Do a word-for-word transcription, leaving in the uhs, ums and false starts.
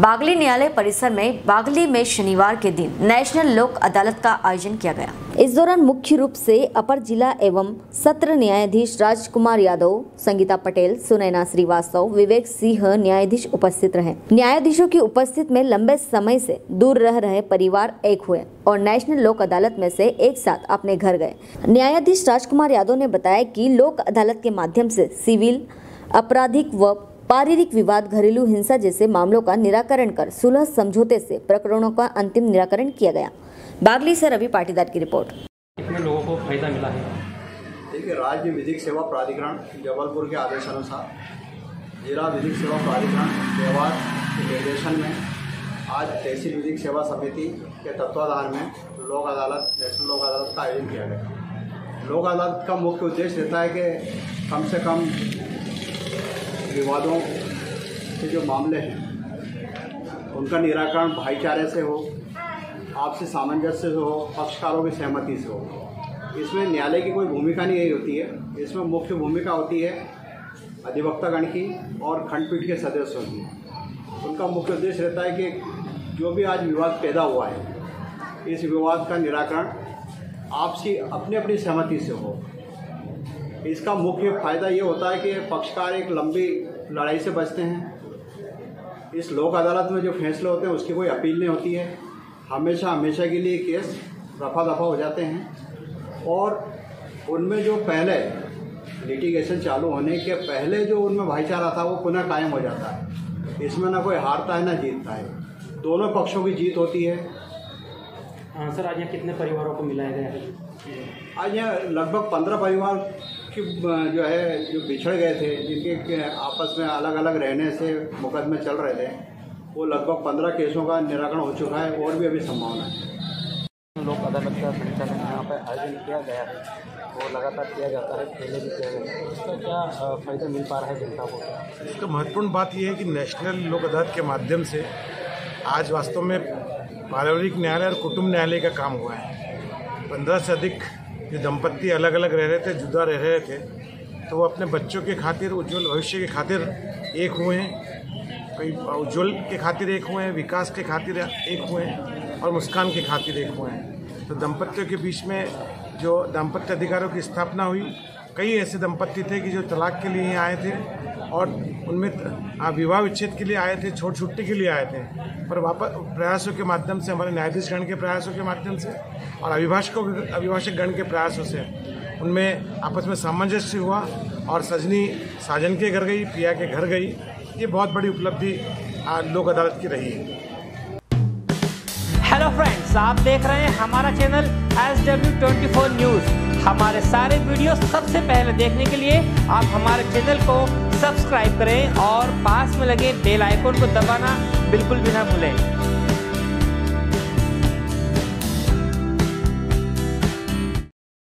बागली न्यायालय परिसर में बागली में शनिवार के दिन नेशनल लोक अदालत का आयोजन किया गया। इस दौरान मुख्य रूप से अपर जिला एवं सत्र न्यायाधीश राजकुमार यादव, संगीता पटेल, सुनैना श्रीवास्तव, विवेक सिंह न्यायाधीश उपस्थित रहे। न्यायाधीशों की उपस्थित में लंबे समय से दूर रह रहे परिवार एक हुए और नेशनल लोक अदालत में से एक साथ अपने घर गए। न्यायाधीश राजकुमार यादव ने बताया कि लोक अदालत के माध्यम से सिविल, आपराधिक व पारिवारिक विवाद, घरेलू हिंसा जैसे मामलों का निराकरण कर सुलह समझौते से प्रकरणों का अंतिम निराकरण किया गया। बागली से रवि पाटीदार की रिपोर्ट। कितने लोगों को फायदा मिला है? देखिए, राज्य विधिक सेवा प्राधिकरण जबलपुर के आदेशानुसार जिला विधिक सेवा प्राधिकरण व्यवहार के निर्देशन में आज तहसील विधिक सेवा समिति के तत्वाधान में लोक अदालत नेशनल लोक अदालत का आयोजन किया गया। लोक अदालत का मुख्य उद्देश्य रहता है कि कम से कम विवादों के जो मामले हैं उनका निराकरण भाईचारे से हो, आपसी सामंजस्य से हो, पक्षकारों की सहमति से हो। इसमें न्यायालय की कोई भूमिका नहीं होती है। इसमें मुख्य भूमिका होती है अधिवक्तागण की और खंडपीठ के सदस्यों की। उनका मुख्य उद्देश्य रहता है कि जो भी आज विवाद पैदा हुआ है, इस विवाद का निराकरण आपसी अपनी अपनी सहमति से हो। इसका मुख्य फायदा ये होता है कि पक्षकार एक लंबी लड़ाई से बचते हैं। इस लोक अदालत में जो फैसले होते हैं उसकी कोई अपील नहीं होती है। हमेशा हमेशा के लिए केस रफा दफा हो जाते हैं और उनमें जो पहले लिटिगेशन चालू होने के पहले जो उनमें भाईचारा था वो पुनः कायम हो जाता है। इसमें ना कोई हारता है ना जीतता है, दोनों पक्षों की जीत होती है। हाँ सर, आज यहाँ कितने परिवारों को मिलाया गया है? आज यहाँ लगभग पंद्रह परिवार की जो है जो बिछड़ गए थे, जिनके आपस में अलग अलग रहने से मुकदमे चल रहे थे, वो लगभग पंद्रह केसों का निराकरण हो चुका है और भी अभी संभावना है। लोक अदालत का संचालन यहाँ पर आयोजन किया गया है, वो लगातार किया जाता है, पहले भी किया गया है। इसका क्या फ़ायदा मिल पा रहा है जनता को? इसका महत्वपूर्ण बात यह है कि नेशनल लोक अदालत के माध्यम से आज वास्तव में पारिवारिक न्यायालय और कुटुंब न्यायालय का काम हुआ है। पंद्रह से अधिक जो दंपत्ति अलग अलग रह रहे थे, जुदा रह रहे थे, तो वो अपने बच्चों के खातिर, उज्जवल भविष्य के खातिर एक हुए हैं। कई उज्जवल के खातिर एक हुए हैं, विकास के खातिर एक हुए हैं और मुस्कान के खातिर एक हुए हैं। तो दंपत्तियों के बीच में जो दाम्पत्य अधिकारों की स्थापना हुई, कई ऐसे दंपत्ति थे कि जो तलाक के लिए आए थे और उनमें विवाह विच्छेद के लिए आए थे, छोट छुट्टी के लिए आए थे, पर वापस प्रयासों के माध्यम से, हमारे न्यायाधीश गण के प्रयासों के माध्यम से और अभिभाषकों अभिभाषक गण के प्रयासों से उनमें आपस में सामंजस्य हुआ और सजनी साजन के घर गई, पिया के घर गई। ये बहुत बड़ी उपलब्धि लोक अदालत की रही है। हेलो फ्रेंड्स, आप देख रहे हैं हमारा channel S W twenty four news. हमारे सारे वीडियो सबसे पहले देखने के लिए आप हमारे चैनल को सब्सक्राइब करें और पास में लगे बेल आइकन को दबाना बिल्कुल भी ना भूलें।